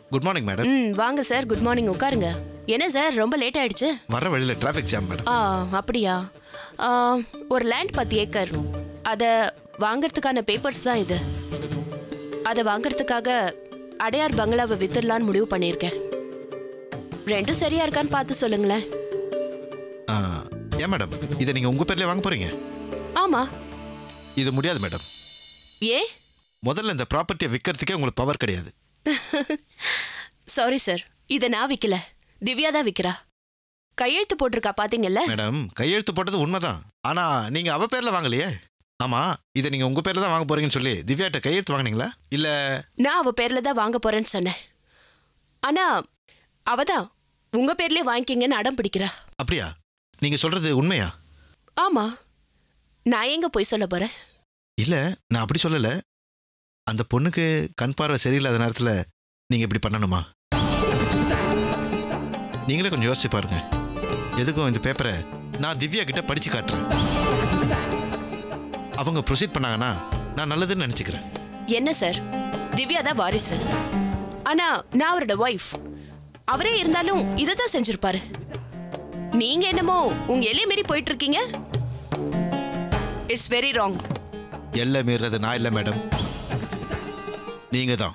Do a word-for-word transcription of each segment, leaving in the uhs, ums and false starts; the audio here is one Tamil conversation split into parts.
Good morning madam. ம் வாங்க சார், குட் மார்னிங். உட்காருங்க. என்ன சார் ரொம்ப லேட் ஆயிடுச்சு? வர வழியில் டிராஃபிக் ஜாம் மேடம். ஆ அப்படியா? ஒரு லேண்ட் பத்து ஏக்கர், அதை வாங்கறதுக்கான பேப்பர்ஸ் தான் இது. அதை வாங்கறதுக்காக அடையார் பங்களாவை வித்துடலான்னு முடிவு பண்ணியிருக்கேன். ரெண்டும் சரியா இருக்கான்னு பார்த்து சொல்லுங்களேன். ஏன் மேடம் இதை நீங்கள் உங்கள் பேர்லேயே வாங்க போகிறீங்க? ஆமா. இது முடியாது மேடம். ஏ? முதல்ல இந்த ப்ராப்பர்ட்டியை விற்கிறதுக்கே உங்களுக்கு பவர் கிடையாது. சாரி சார், இதை நான் விற்கல, திவ்யா தான் விற்கிறா. கையெழுத்து போட்டிருக்கா பாத்தீங்கல்ல? மேடம் கையெழுத்து போட்டது உண்மைதான், ஆனா நீங்க அவ பேர்ல வாங்கலையே. ஆமா, இதை நீங்க உங்க பேர்ல தான் வாங்க போறீங்கன்னு சொல்லி திவ்யாட்ட கையெழுத்து வாங்கினீங்களா? இல்ல நான் அவ பேர்ல தான் வாங்க போறேன்னு சொன்னேன். ஆனா அவதான் உங்க பேர்லயே வாங்கிக்கிங்கன்னு அடம் பிடிக்கிறா. அப்படியா? நீங்க சொல்றது உண்மையா? ஆமா. நான் எங்க போய் சொல்ல போறேன்? இல்ல நான் அப்படி சொல்லல. அந்த பொண்ணுக்கு கண் பார்வை சரியில்லாத நேரத்துல நீங்க இப்படி பண்ணணுமா? நீங்களே கொஞ்சம் யோசிச்சு பாருங்க. எதுக்கும் இந்த பேப்பரை நான் திவ்யா கிட்ட படிச்சு காட்டுறேன். அவங்க ப்ரொசீட் பண்ணாங்கன்னா நான் நல்லதுன்னு நினைச்சுக்கிறேன். என்ன சார், திவ்யா தான் வாரிசு, ஆனா நான் அவரோட ஒய்ஃப். அவரே இருந்தாலும் இதை தான் செஞ்சிருப்பாரு. நீங்க என்னமோ உங்க எல்லை மீறி போயிட்டு இருக்கீங்க. It's very wrong. எல்லை மீறது நான் இல்லை மேடம், நீங்க தான்.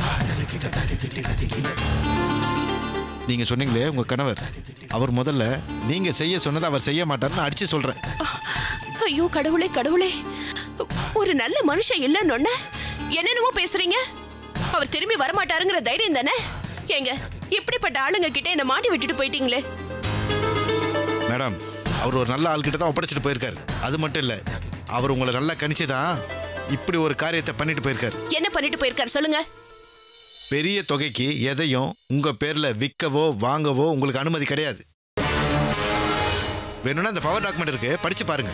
நீங்க சொன்னீங்களே உங்க கணவர், அவர் முதல்ல நீங்க செய்ய சொன்னதை அவர் செய்ய மாட்டார்னு அடிச்சு சொல்றேன். ஐயோ கடவுளே கடவுளே, ஒரு நல்ல மனுஷன் இல்லைன்னு என்னென்னமோ பேசுறீங்க. அவர் திரும்பி வரமாட்டாருங்கிற தைரியம் தானே? ஏங்க இப்படிப்பட்ட ஆளுங்க கிட்ட என்ன மாட்டி விட்டுட்டு போயிட்டீங்களே. மேடம் அவர் ஒரு நல்ல ஆள் கிட்ட தான் ஒப்படைச்சிட்டு போயிருக்காரு. அது மட்டும் இல்ல, அவர் உங்களை நல்லா கணிச்சுதான் இப்படி ஒரு காரியத்தை பண்ணிட்டு போயிருக்காரு. என்ன பண்ணிட்டு போயிருக்காரு சொல்லுங்க. பெரிய தொகைக்கு எதையும் உங்க பேர்ல விற்கவோ வாங்கவோ உங்களுக்கு அனுமதி கிடையாது. வேணும்னா இந்த பவர் டாக்குமெண்ட் இருக்கு, படிச்சு பாருங்க.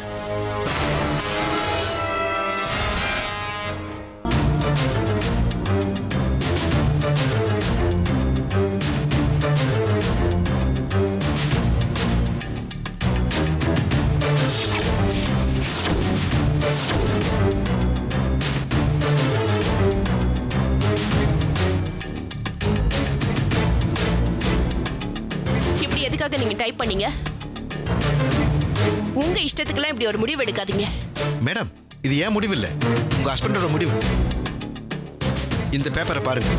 எதுக்காக நீங்க டைப் பண்ணீங்க? உங்க இஷ்டத்துக்குலாம் இப்படி ஒரு முடிவு எடுக்காதீங்க. மேடம் இது ஏன் முடிவு இல்ல, உங்க ஹஸ்பண்டோட முடிவு. இந்த பேப்பரை பாருங்க.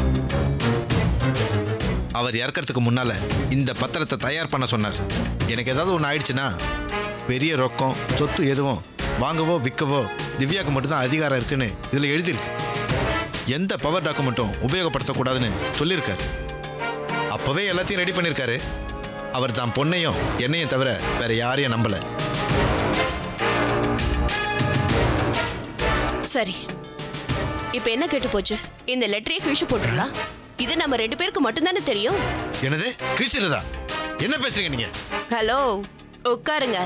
அவர் இறக்கிறதுக்கு முன்னால இந்த பத்திரத்தை தயார் பண்ண சொன்னார். எனக்கு ஏதாவது ஒன்று ஆயிடுச்சுன்னா பெரிய ரொக்கம் சொத்து எதுவும் வாங்கவோ விற்கவோ திவ்யாவுக்கு மட்டும்தான் அதிகாரம் இருக்குன்னு இதில் எழுதியிருக்கு. எந்த பவர் டாக்குமெண்ட்டும் உபயோகப்படுத்தக்கூடாதுன்னு சொல்லியிருக்காரு. அப்பவே எல்லாத்தையும் ரெடி பண்ணியிருக்காரு. அவர் தான் பொண்ணையும் என்னையும் தவிர வேற யாரையும் நம்பல. சரி, இப்ப என்ன கேட்டு போச்சு? இந்த லெட்டரையே கிழிச்சு போட்டுடலாம். இது நம்ம ரெண்டு பேருக்கு மட்டும்தானே தெரியும். என்னது கிழிச்சிருதா? என்ன பேசுறீங்க நீங்க? ஹலோ உட்காருங்க.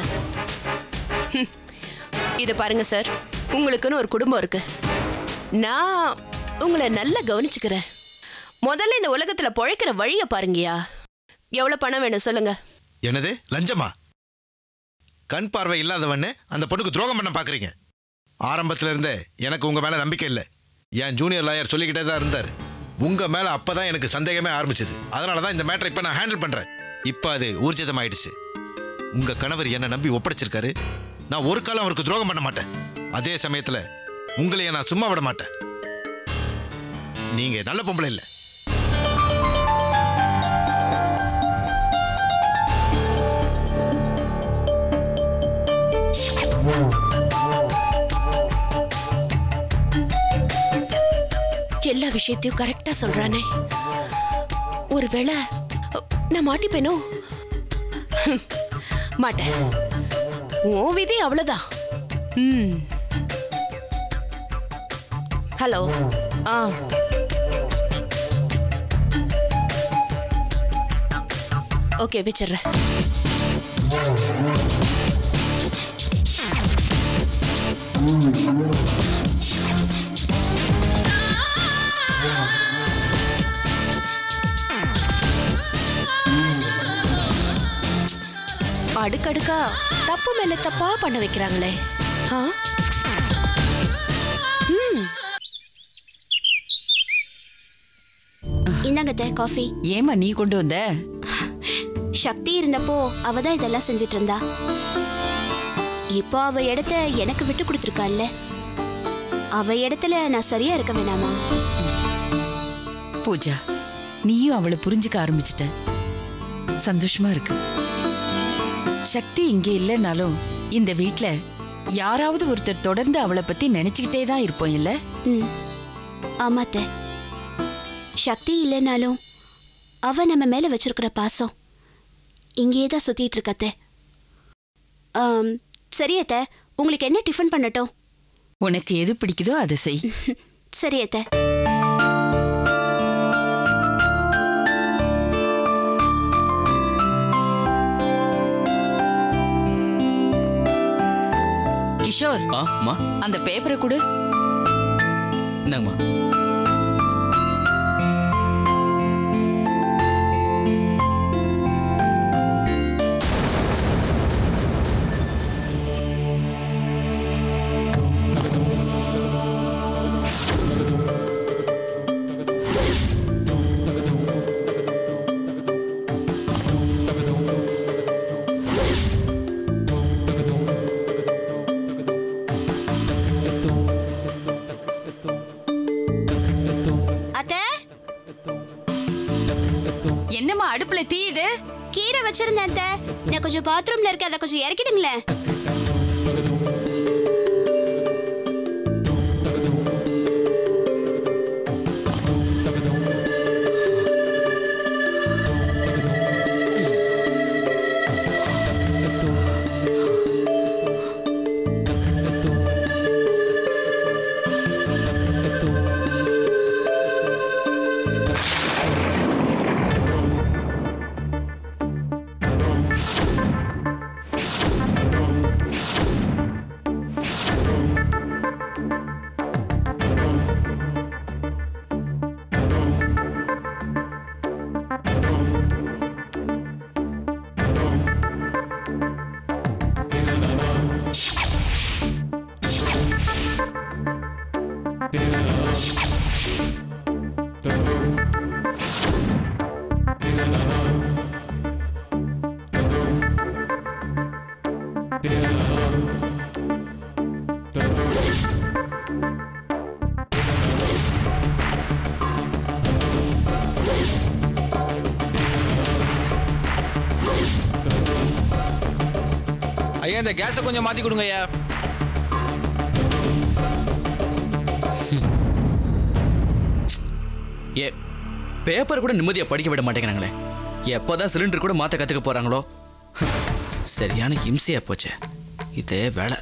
இத பாருங்க சார், உங்களுக்குன்னு ஒரு குடும்பம் இருக்கு. நான் உங்களை நல்லா கவனிச்சுக்கிறேன். முதல்ல இந்த உலகத்துல பொழைக்கிற வழிய பாருங்கயா. எவ்வளவு பணம் வேணும் சொல்லுங்க. என்னது லஞ்சமா? கண் பார்வை இல்லாதவன்னு அந்த பொண்ணுக்கு துரோகம் பண்ண பாக்குறீங்க. ஆரம்பத்துல இருந்தே எனக்கு உங்க மேல நம்பிக்கை இல்லை. என் ஜூனியர் லாயர் சொல்லிக்கிட்டே தான் இருந்தார். உங்க மேல அப்பதான் எனக்கு சந்தேகமே ஆரம்பிச்சது. அதனாலதான் இந்த மேட்டரை இப்ப நான் ஹேண்டில் பண்றேன். இப்ப அது ஊர்ஜிதம் ஆயிடுச்சு. உங்க கணவர் என்ன நம்பி ஒப்படைச்சிருக்காரு. நான் ஒரு காலம் அவருக்கு துரோகம் பண்ண மாட்டேன். அதே சமயத்துல உங்களைய நான் சும்மா விட மாட்டேன். நீங்க நல்ல பொம்பளை இல்லை. எல்லா விஷயத்தையும் கரெக்டா சொல்றானே. ஒருவேளை நான் மாட்டிப்பேனோ? மாட்டேன். ஓ விதி அவ்வளவுதான். ம் ஹலோ. ஆ ஓகே வச்சிடுறேன். அடுக்கடுக்கா தப்பு மேல தப்பா பண்ண வைக்கிறாங்களே. இந்தாங்க இந்தாங்கத்த காஃபி. ஏமா நீ கொண்டு வந்த? சக்தி இருந்தப்போ அவ தான் இதெல்லாம் செஞ்சுட்டு இருந்தா. இப்போ அவ இடத்த எனக்கு விட்டு கொடுத்துருக்காள்ல, அவ இடத்துல நான் சரியா இருக்க வேணாமா? பூஜா, நீயும் அவளை புரிஞ்சுக்க ஆரம்பிச்சிட்ட. சந்தோஷமா இருக்கு. சக்தி இங்க இல்லைனாலும் இந்த வீட்ல யாராவது ஒருத்தர் தொடர்ந்து அவளை பத்தி நினைச்சுக்கிட்டே தான் இருப்போம் இல்ல? ம், ஆமாத்த. சக்தி இல்லைனாலும் அவ நம்ம மேல வச்சிருக்கிற பாசம் இங்கேயே தான் சுத்திட்டு இருக்கத்த. சரியத்த, உங்களுக்கு என்ன டிஃபன் பண்ணட்டும்? உனக்கு எது பிடிக்குதோ அதை செய். சரியத்த. கிஷோர், அந்த பேப்பரை கொடு. இந்தாங்கம்மா. என்னம்மா அடுப்புல தீயுது? கீரை வச்சிருந்தேன். நான் கொஞ்சம் பாத்ரூம்ல இருக்க, அதை கொஞ்சம் இறக்கிடுங்களேன். ஐயா, இந்த கேஸை கொஞ்சம் மாத்தி கொடுங்க ஐயா. ஏ, பேப்பர் கூட நிம்மதியா படிக்க விட மாட்டேங்கிறாங்களே. எப்போதான் சிலிண்டர் கூட மாத்த கத்துக்க போறாங்களோ. சரியான ஹிம்சையா போச்சு இதே வேலை.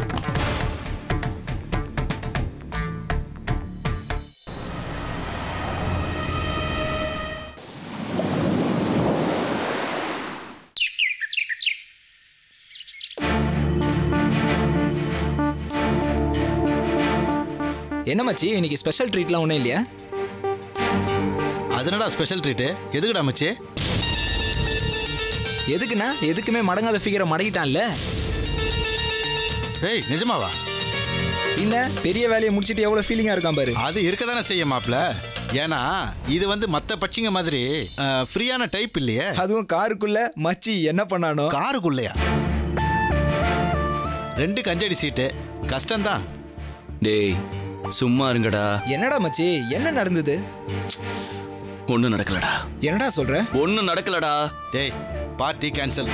என்ன மச்சி, இன்னைக்கு ஸ்பெஷல் ட்ரீட்லாம் ஒன்றும் இல்லையா? அதனடா ஸ்பெஷல் ட்ரீட்டு? எதுக்குடா மச்சி? எதுக்குண்ணா? எதுக்குமே மடங்காத ஃபிகரை மடக்கிட்டான்ல. ஏய், நிஜமாவா? இல்ல, பெரிய வேலையை முடிச்சிட்டு எவ்வளோ ஃபீலிங்காக இருக்கான் பாரு. அது இருக்க தானே செய்ய மாப்ள. ஏன்னா இது வந்து மற்ற பச்சிங்க மாதிரி ஃப்ரீயான டைப் இல்லையே. அதுவும் காருக்குள்ள. மச்சி என்ன பண்ணானோ? காருக்குள்ளையா? ரெண்டு கஞ்சடி சீட்டு, கஷ்டம்தான். டேய் சும்மா இருங்கடா. என்னடா மச்சி, என்ன நடந்தது? ஒன்னும் நடக்கலடா. என்னடா சொல்ற? ஒன்னும் நடக்கலடா. டேய், பார்ட்டி கேன்சல்.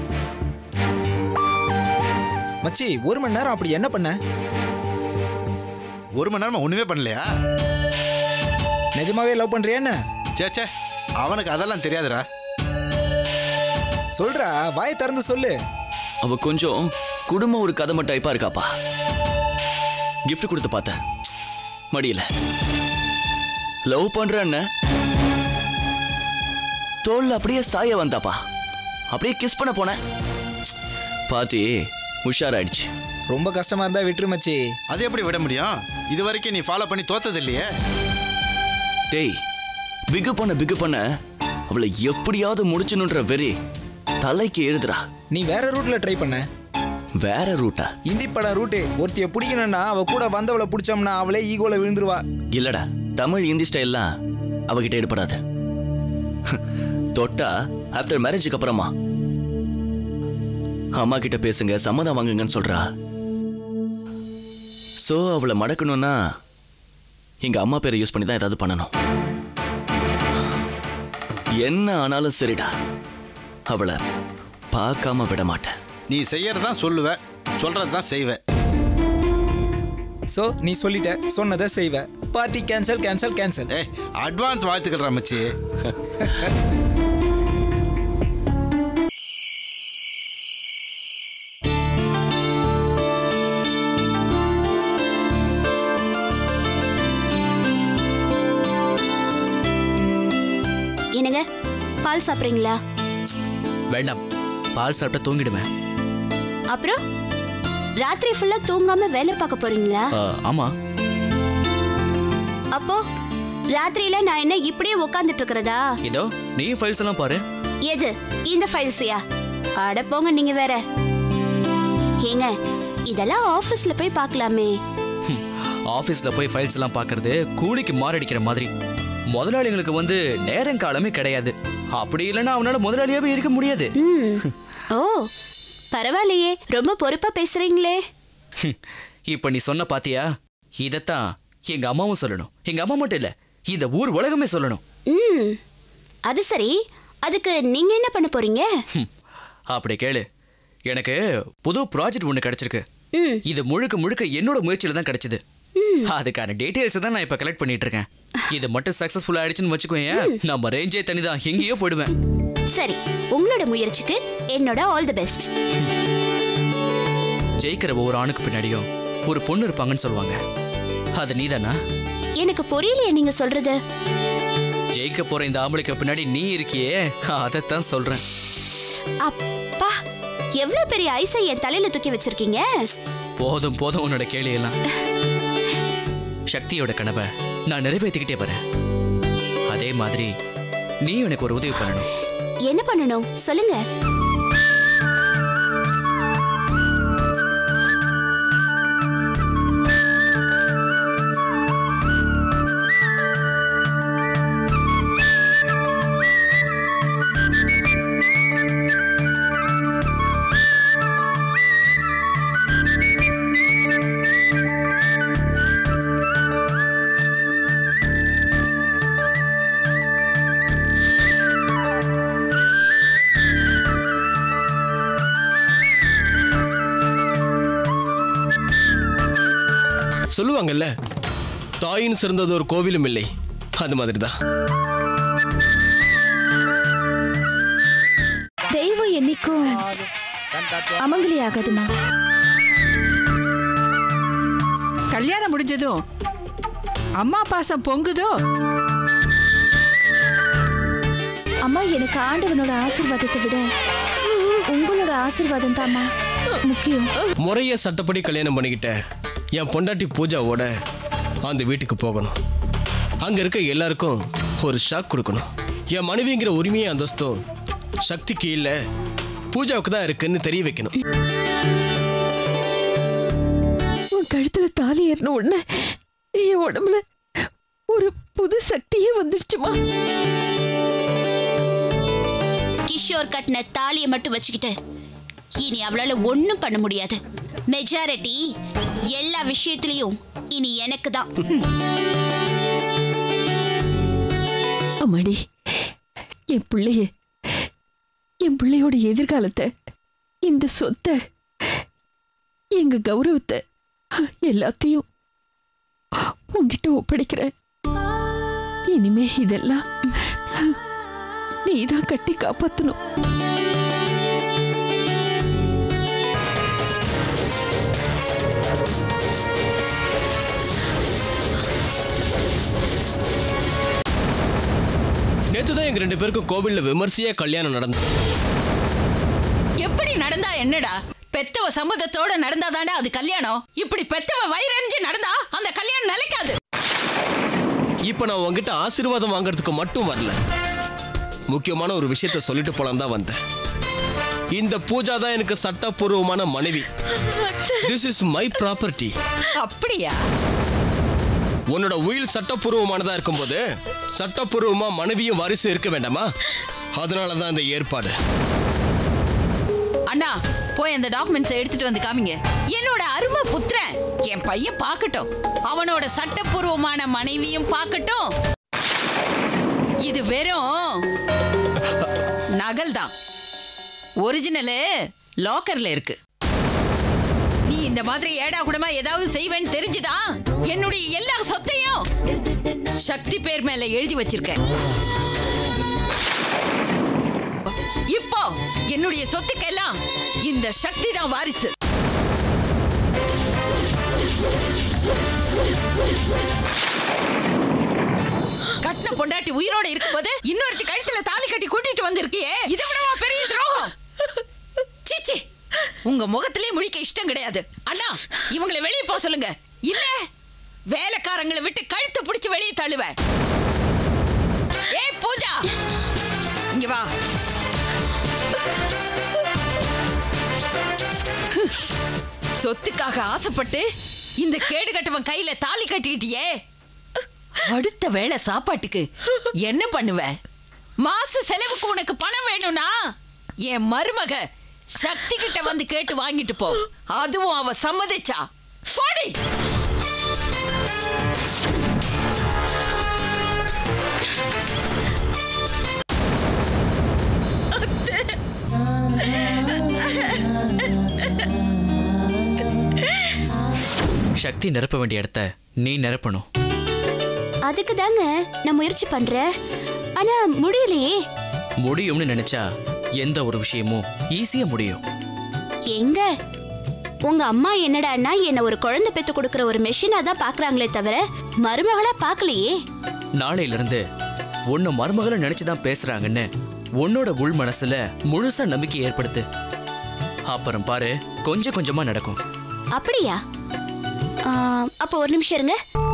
மச்சி, ஒரு மணி நேரம் அப்படி என்ன பண்ண? ஒரு மணி நேரமா ஒண்ணுமே பண்ணலையா? நிஜமாவே லவ் பண்றியா என்ன? சேச்சே, அவனுக்கு அதெல்லாம் தெரியாதுடா. சொல்றா, வாய் திறந்து சொல்லு. அவ கொஞ்சம் குடும்ப ஒரு கதம டைப்பா இருக்காப்பா. கிஃப்ட் கொடுத்து பார்த்தேன், மடியில. லவ் பண்றேன்னு தோல்ல அப்படியே சாய வந்தாப்பா. அப்படியே கிஸ் பண்ண போனேன். பாட்டி உஷாராயிடுச்சு. ரொம்ப கஷ்டமா இருந்தா விட்டுரு மச்சி. அது எப்படி விட முடியும்? இது வரைக்கும் நீ ஃபாலோ பண்ணி தோத்தது இல்லையே. டேய், பிகு பண்ண பிகு பண்ண அவளை எப்படியாவது முடிச்சணுன்ற வெறி தலைக்கு எழுதுறா. நீ வேற ரூட்ல ட்ரை பண்ண. வேற ரூட்டா? இந்தி படம் ரூட்டு. ஒருத்திய பிடிக்கணும்னா அவ கூட வந்தவளை பிடிச்சோம்னா அவளே ஈகோல விழுந்துருவா. இல்லடா, தமிழ் இந்தி ஸ்டைல்லாம் அவகிட்ட ஈடுபடாது. தொட்டா ஆஃப்டர் மேரேஜுக்கு அப்புறமா அம்மா கிட்ட பேசுங்க, சம்மதம் வாங்குங்கன்னு சொல்றா. ஸோ அவளை மடக்கணும்னா எங்க அம்மா பேரை யூஸ் பண்ணி தான் ஏதாவது பண்ணணும். என்ன ஆனாலும் சரிடா, அவளை பார்க்காம விட மாட்டேன். நீ செய்யறதான் சொல்லுவ, சொல்றதுதான் செய்வ. ஸோ நீ சொல்லிட்ட, சொன்னதை செய்வ. Party cancel cancel cancel. ஏ அட்வான்ஸ் வாழ்த்துக்கள் ராமச்சி. என்னங்க பால் சாப்பிட்றீங்களா? வேண்டாம், பால் சாப்பிட்டா தூங்கிடுவேன். அப்புறம் ராத்திரி ஃபுல்லா தூங்காம வேலை பார்க்க போறீங்களா? ஆமா. அப்போ ராத்திரியில நான் என்ன இப்படியே உட்கார்ந்துட்டு இருக்கிறதா? இதோ நீ ஃபைல்ஸ் எல்லாம் பாரு. எது இந்த ஃபைல்ஸையா? அட போங்க நீங்க வேற. ஏங்க இதெல்லாம் ஆபீஸ்ல போய் பார்க்கலாமே. ஆபீஸ்ல போய் ஃபைல்ஸ் எல்லாம் பார்க்கறது கூலிக்கு மாரடிக்கிற மாதிரி. முதலாளிகளுக்கு வந்து நேரம் காலமே கிடையாது. அப்படி இல்லைன்னா அவனால முதலாளியாவே இருக்க முடியாது. ஓ பரவாயில்லையே, ரொம்ப பொறுப்பா பேசுறீங்களே. இப்ப நீ சொன்ன பாத்தியா, இதத்தான் எங்க அம்மாவும் சொல்லணும். எங்க அம்மா மட்டும் இல்ல, இந்த ஊர் உலகமே சொல்லணும். ம் அது சரி, அதுக்கு நீங்க என்ன பண்ண போறீங்க? அப்படி கேளு. எனக்கு புது ப்ராஜெக்ட் ஒண்ணு கிடைச்சிருக்கு. இது முழுக்க முழுக்க என்னோட முயற்சியில தான் கிடைச்சது. அதுக்கான டீடைல்ஸ் தான் நான் இப்ப கலெக்ட் பண்ணிட்டு இருக்கேன். இது மட்டும் சக்சஸ்ஃபுல் ஆயிடுச்சுன்னு வச்சுக்கோங்க, நம்ம ரேஞ்சே தனிதான், எங்கேயோ போயிடுவேன். சரி, உங்களோட முயற்சிக்கு என்னோட ஆல் தி பெஸ்ட். ஜெயிக்கிற ஒவ்வொரு ஆணுக்கு பின்னாடியும் ஒரு பொண்ணு இருப்பாங்கன்னு சொல்லுவாங்க. அது நீதானா? எனக்கு புரியலையே நீங்க சொல்றது. ஜெயிக்க போற இந்த ஆம்பளைக்கு பின்னாடி நீ இருக்கியே, அதைத்தான் சொல்றேன். அப்பா, எவ்வளவு பெரிய ஐஸை என் தலையில தூக்கி வச்சிருக்கீங்க. போதும் போதும் உன்னோட கேள்வி எல்லாம். சக்தியோட கனவை நான் நிறைவேற்றிக்கிட்டே வரேன். அதே மாதிரி நீ எனக்கு ஒரு உதவி பண்ணணும். என்ன பண்ணணும் சொல்லுங்க. சொல்லுவாங்கல்ல, தாயின் சிறந்தது ஒரு கோவிலும் இல்லை, அது மாதிரிதான். தெய்வம் என்னைக்கும் அமங்கலி ஆகாதுமா. கல்யாணம் முடிஞ்சதும் அம்மா பாசம் பொங்குதோ. அம்மா, எனக்கு ஆண்டவனோட ஆசீர்வாதத்தை விட உங்களோட ஆசீர்வாதம் தாம்மா முக்கியம். முறைய சட்டப்படி கல்யாணம் பண்ணிக்கிட்ட என் பொண்டாட்டி பூஜாவோட அந்த வீட்டுக்கு போகணும். அங்க இருக்க எல்லாருக்கும் ஒரு ஷாக் கொடுக்கணும். என் மனைவிங்கிற உரிமையை அந்தஸ்தும் சக்திக்கு இல்ல, பூஜாவுக்கு தான் இருக்குன்னு தெரிய வைக்கணும். உன் கழுத்துல தாலி ஏறின உடனே என் உடம்புல ஒரு புது சக்தியே வந்துடுச்சுமா. கிஷோர் கட்டின தாலியை மட்டும் வச்சுக்கிட்டு இனி அவளால ஒண்ணும் பண்ண முடியாது. மெஜாரிட்டி எல்லா விஷயத்திலையும் இனி எனக்கு தான். அம்மாடி, என் பிள்ளைய என் பிள்ளையோட எதிர்காலத்தை, இந்த சொத்தை, எங்க கௌரவத்தை எல்லாத்தையும் உங்ககிட்ட ஒப்படைக்கிறேன். இனிமே இதெல்லாம் நீதான் கட்டி காப்பாத்தணும். நேற்றுதான் எங்க ரெண்டு பேருக்கும் கோவில்ல விமர்சையா கல்யாணம் நடந்தது. எப்படி நடந்தா என்னடா? பெத்தவ சம்மதத்தோட நடந்தாதாண்டா அது கல்யாணம். இப்படி பெத்தவ வயிறறிஞ்சு நடந்தா அந்த கல்யாணம் நிலைக்காது. இப்ப நான் உங்ககிட்ட ஆசீர்வாதம் வாங்குறதுக்கு மட்டும் வரல, முக்கியமான ஒரு விஷயத்த சொல்லிட்டு போலாம் தான் வந்தேன். இந்த பூஜா தான் எனக்கு சட்டப்பூர்வமான மனைவி. This is my property. அப்படியா? உன்னோட உயில் சட்டப்பூர்வமானதா இருக்கும்போது சட்டப்பூர்வமா மனைவியும் வாரிசு இருக்க வேண்டாமா? அதனாலதான் இந்த ஏற்பாடு. அண்ணா போய் அந்த டாக்குமெண்ட்ஸ் எடுத்துட்டு வந்து காமிங்க. என்னோட அருமை புத்திரன் என் பையன் பார்க்கட்டும், அவனோட சட்டப்பூர்வமான மனைவியும் பார்க்கட்டும். இது வெறும் நகல் தான், ஒரிஜினலு லாக்கர்ல இருக்கு. நீ இந்த மாதிரி ஏடா கூடமா ஏதாவது செய்வேன்னு தெரிஞ்சுதா என்னுடைய எல்லா சொத்தையும் சக்தி பேர் மேல எழுதி வச்சிருக்கேன். இப்போ என்னுடைய சொத்துக்கெல்லாம் இந்த சக்தி தான் வாரிசு. கட்டின பொண்டாட்டி உயிரோட இருக்கும்போது இன்னொருத்தி கழுத்துல தாலி கட்டி கூட்டிட்டு வந்திருக்கியே, இதை விடவா பெரிய துரோகம்? சீச்சி, உங்க முகத்திலே முழிக்க இஷ்டம் கிடையாது. அண்ணா இவங்களை வெளியே போக சொல்லுங்க, இல்ல வேலைக்காரங்களை விட்டு கழுத்து பிடிச்சு வெளியே தள்ளுவேன். ஏய் பூஜா, இங்க வா. சொத்துக்காக ஆசைப்பட்டு இந்த கேடு கட்டவன் கையில தாலி கட்டிட்டியே, அடுத்த வேளை சாப்பாட்டுக்கு என்ன பண்ணுவ? மாச செலவுக்கு உனக்கு பணம் வேணும்னா என் மருமக சக்தி கிட்ட வந்து கேட்டு வாங்கிட்டு போ. அதுவும் அவ சம்மதிச்சா போடி. சக்தி நிரப்ப வேண்டிய இடத்த நீ நிரப்பணும். அதுக்கு தாங்க நான் முயற்சி பண்றேன், ஆனா முடியலையே. முடியும்னு நினைச்சா எந்த ஒரு விஷயமும் ஈஸியா முடியும். எங்க உங்க அம்மா என்னடான்னா என்ன ஒரு குழந்தை பெத்து கொடுக்கிற ஒரு மெஷினா தான் பாக்குறாங்களே தவிர மருமகளா பாக்கலையே. நாளையில இருந்து உன்னை மருமகளை நினைச்சுதான் பேசுறாங்கன்னு உன்னோட உள் மனசுல முழுசா நம்பிக்கை ஏற்படுத்து. அப்புறம் பாரு கொஞ்சம் கொஞ்சமா நடக்கும். அப்படியா? அப்ப ஒரு நிமிஷம் இருங்க.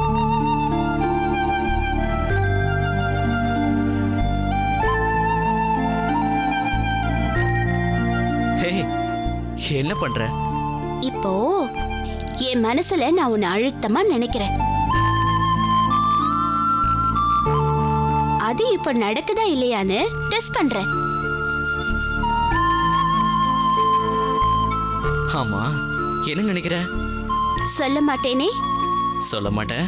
என்ன பண்ற இப்போ? என் மனசுல நான் உன்னை அழுத்தமா நினைக்கிறேன். அது இப்ப நடக்குதா இல்லையான்னு டெஸ்ட் பண்றேன். ஆமா, என்ன நினைக்கிற? சொல்ல மாட்டேனே. சொல்ல மாட்டேன்.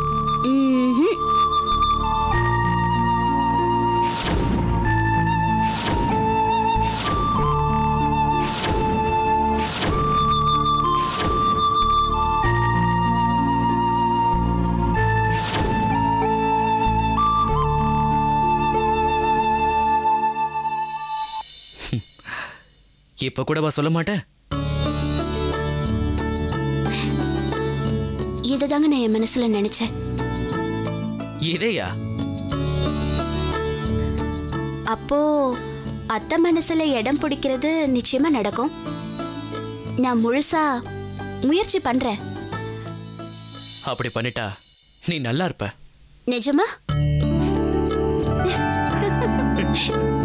இப்ப கூடவா சொல்ல மாட்டேன்? இதுதாங்க நான் என் மனசுல நினைச்சேன். இதையா? அப்போ அத்தை மனசுல இடம் பிடிக்கிறது நிச்சயமா நடக்கும். நான் முழுசா முயற்சி பண்றேன். அப்படி பண்ணிட்டா நீ நல்லா இருப்ப. நிஜமா?